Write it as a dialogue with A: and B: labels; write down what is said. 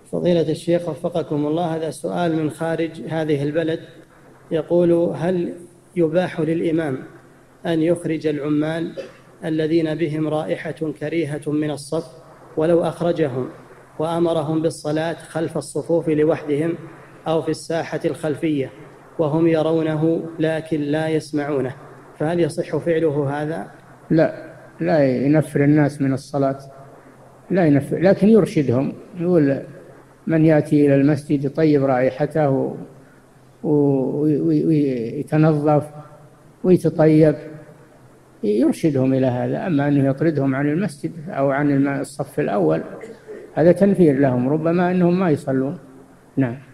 A: فضيلة الشيخ وفقكم الله، هذا سؤال من خارج هذه البلد، يقول: هل يباح للإمام أن يخرج العمال الذين بهم رائحة كريهة من الصف ولو أخرجهم وأمرهم بالصلاة خلف الصفوف لوحدهم أو في الساحة الخلفية وهم يرونه لكن لا يسمعونه، فهل يصح فعله هذا؟
B: لا، لا ينفر الناس من الصلاة، لا ينفر، لكن يرشدهم، يقول: من يأتي إلى المسجد يطيب رائحته ويتنظف ويتطيب، يرشدهم إلى هذا. أما أنه يطردهم عن المسجد أو عن الصف الأول، هذا تنفير لهم، ربما أنهم ما يصلون. نعم.